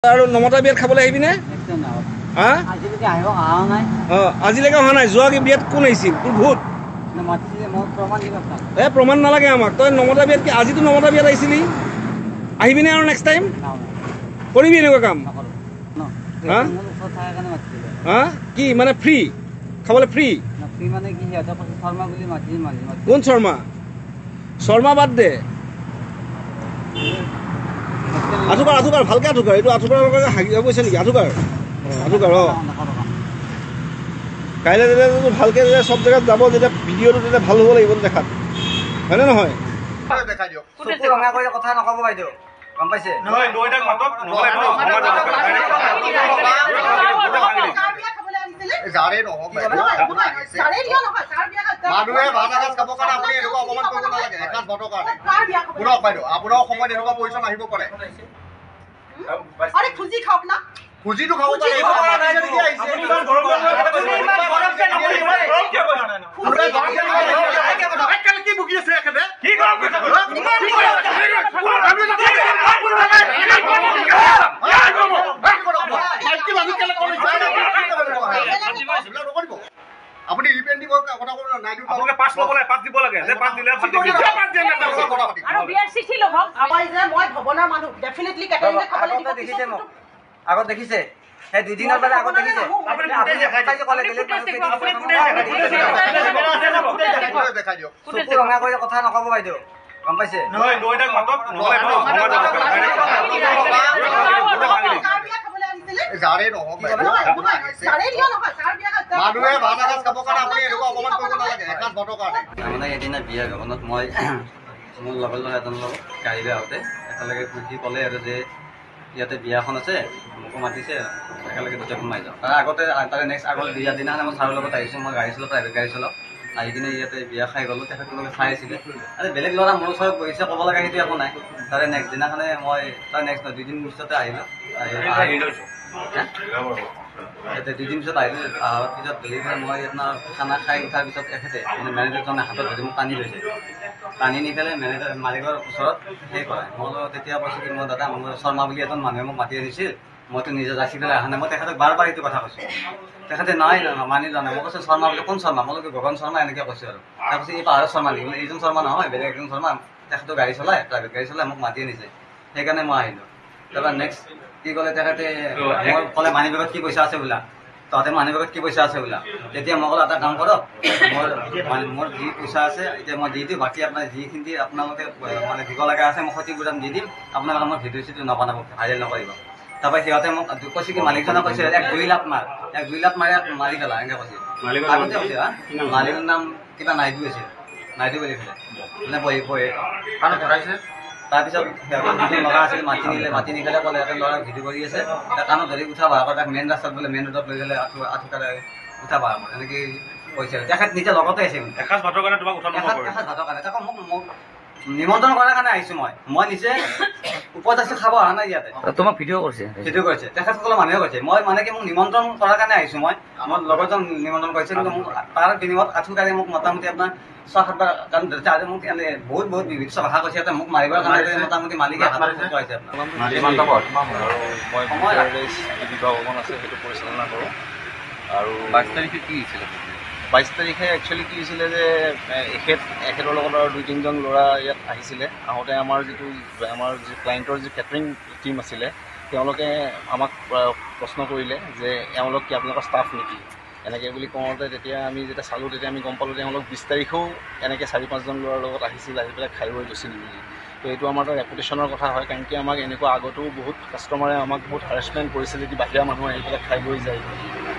আৰু নমতা বিয়াত খাবলৈ আহিবি নে? হা আজিলৈকে অহা নাই। যোৱা বিয়াত কোন আহিছিল? তোৰ ভূত প্ৰমাণ নালাগে আমাক। তই নমতা বিয়াত আজিতো নমতা বিয়াত আহিছিলি, আহিবি নে আৰু নেক্সট টাইম? কৰিবি এনেকুৱা কাম? হা কি মানে ফ্ৰী খাবলৈ? ফ্ৰী কোন শৰ্মা? শৰ্মা বাদ দে, আঠুকাৰ আঠুকাৰ ভালকে আঠুকাৰ। এইটো আঠুকাৰ হাগি গৈছে নেকি? আঠুকাৰ আঠুকাৰ কাইলৈ যেতিয়া ভালকে যেতিয়া চব জেগাত যাব, যেতিয়া ভিডিঅ'টো তেতিয়া ভাল হ'ব লাগিব দেখাত, হয়নে নহয়? কথা নকব বাইদেউ, গম পাইছে? মানুহে ভাত এসাঁজ খাব কাৰণে আপুনি এনেকুৱা অপমান কৰিব নালাগে। এসাঁজ ভাতৰ কাৰণে শুনক বাইদেউ, আপোনাৰ সময়ত এনেকুৱা পজিশ্যন আহিব পাৰে। খুজি খাওক না, খুজিটো খাব পাৰে। কি ভুগি আছে এখেতে? আপুনি ৰিপেণ্টিং কথা ক'ব নাই, আপোনালোকে পাছ ল'ব লাগে, পাছ দিব লাগে। যে পাছ দিলে আৰু বিয়াৰ চিঠি লব। মই যে মই ভৱনৰ মানুহ, ডেফিনেটলি কেটাৰিংকে খাবলৈ দিব। দেখিছে মোক আগত, দেখিছে সেই দুদিনৰ পৰা আগত দেখিছে। ৰঙা কৰি কথা নকব বাইদেউ, গম পাইছে? যাৰে নহওক মানুহে ভাত এসাঁজ খাব কাৰণে আপুনি এনেকুৱা অপমান কৰিব নালাগে। এসাঁজ ভাতৰ কাৰণে মানে এদিনা বিয়া ভৱনত মই মোৰ লগৰ ল'ৰা এজনৰ লগত গাড়ী আহোঁতে একেলগে সি ক'লে আৰু যে ইয়াতে বিয়াখন আছে, মোকো মাতিছে, একেলগে দুটাখন মাৰি যাওঁ। তাৰ আগতে তাৰে নেক্সট আগত বিয়া দিনাখনে মই ছাৰৰ লগত আহিছোঁ। মই গাড়ী চলাওঁ, প্ৰাইভেট গাড়ী চলাওঁ। আহি কিনে ইয়াতে বিয়া খাই গ'লোঁ। তেখেতলোকে খাই আছিলে আৰু বেলেগ ল'ৰা মোৰ ওচৰত বহিছে, ক'ব লগা সেইটো একো নাই। তাৰে নেক্সট দিনাখনে মই তাৰ নেক্সট 2 দিন পিছতে আহিলোঁ। ইয়াতে 2 দিন পিছত আহিলোঁ। অহাৰ পিছত ডেলিভাৰী মই আপোনাৰ খানা খাই উঠাৰ পিছত এখেতে মানে মেনেজাৰজনে হাতত ধৰি মোক টানি লৈছে। টানি নি পেলাই মেনেজাৰ মালিকৰ ওচৰত সেই কৰে। মই তেতিয়া কৈছোঁ কি মই দাদা, মোৰ শৰ্মা বুলি এজন মানুহে মোক মাতি আনিছিল, মইতো নিজে যাচি পেলাই অহা নাই। মই তেখেতক বাৰ বাৰ এইটো কথা কৈছোঁ। তেখেতে নাই মানি লোৱা নাই। মই কৈছোঁ শৰ্মা বুলি কোন শৰ্মা? মই গগন শৰ্মা এনেকৈ কৈছোঁ। আৰু তাৰপিছত এই পাহাৰৰ শৰ্মা নেকি? এইজন শৰ্মা নহয়, বেলেগ একজন শৰ্মা। তেখেতো গাড়ী চলায়, প্ৰাইভেট গাড়ী চলায়, মোক মাতি আনিছে, সেইকাৰণে মই আহিলোঁ। তাৰপৰা নেক্সট কি ক'লে তেখেতে, মই ক'লে মানি বেগত কি পইচা আছে বোলা, তহঁতে মানি বেগত কি পইচা আছে বোলা। তেতিয়া মই ক'লো এটা কাম কৰক, মোৰ যি পইচা আছে এতিয়া মই দি দিওঁ, বাকী আপোনাৰ যিখিনি আপোনালোকে মানে দিব লগা আছে মই সঠিক বুজাম দি দিম। আপোনালোকে মোৰ ভিডিঅ' চিডিঅ' নবনাব, ভাইৰেল নকৰিব। তাৰপৰা সিহঁতে মোক কৈছে কি মালিকজনক কৈছে 1-2 লাখ মাৰ, 1-2 লাখ মাৰি পেলা, এনেকৈ কৈছে। আগতে কৈছে মালিকৰ নাম কিবা নাইডু আছিল, নাইডু বুলি কৈছে মানে বহি কাণত ধৰাইছে। তাৰপিছত সিহঁতৰ দুজন ল'ৰা আছিল, মাতি নিলে, মাতি নি পেলাই ক'লে এটা ল'ৰা ভিডিঅ' কৰি আছে, তাক কাণত ধৰি উঠাবা, আকৌ তাক মেইন ৰাস্তাত বোলে মেইন ৰোডত লৈ গ'লে আঠুকাৰে উঠাবা, এনেকৈ কৈছে। তেখেত নিজে লগতে আছে। এসাঁজ ভাতৰ কাৰণে তোমাক উঠাব, এসাঁজ ভাতৰ কাৰণে তাক মোক নিমন্ত্ৰণ কৰাৰ কাৰণে আহিছোঁ। মই নিজে ওপৰত আছোঁ, খাব অহা নাই। ইয়াতে তোমাক ভিডিঅ' কৰিছে, তেখেতসকলৰ মানুহে কৈছে। মই মানে কি মোক নিমন্ত্ৰণ কৰাৰ কাৰণে আহিছোঁ। মই মোৰ লগৰজন নিমন্ত্ৰণ কৰিছে, কিন্তু মোক তাৰ বিনিময়ত আঠুকাৰে মোক মোটামুটি আপোনাৰ 6-7 বাৰ কাৰণ আজি মোক এনে বহুত বিভৎস ভাষা কৈছে। ইয়াতে মোক মাৰিবৰ কাৰণে মোটামুটি মালিকে হাত খুৱাইছে। সেইটো পৰিচালনা কৰোঁ। আৰু 22 তাৰিখে কি হৈছিলে? 22 তাৰিখে একচুৱেলি কি হৈছিলে যে এখেতৰ লগত আৰু 2-3জন ল'ৰা ইয়াত আহিছিলে। আহোঁতে আমাৰ যি ক্লায়েণ্টৰ যি কেটাৰিং টীম আছিলে, তেওঁলোকে আমাক প্ৰশ্ন কৰিলে যে এওঁলোক কি আপোনালোকৰ ষ্টাফ নেকি, এনেকৈ বুলি কওঁতে তেতিয়া আমি যেতিয়া চালোঁ তেতিয়া আমি গম পালোঁ তেওঁলোক 20 তাৰিখেও এনেকৈ 4-5জন ল'ৰাৰ লগত আহিছিল, আহি পেলাই খাই বৈ গৈছিল বুলি। তো এইটো আমাৰ এটা ৰেপুটেশ্যনৰ কথা হয়, কাৰণ কি আমাক এনেকুৱা আগতেও বহুত কাষ্টমাৰে আমাক বহুত হাৰেছমেণ্ট কৰিছিলে যে বাহিৰা মানুহ আহি পেলাই খাই বৈ যায়।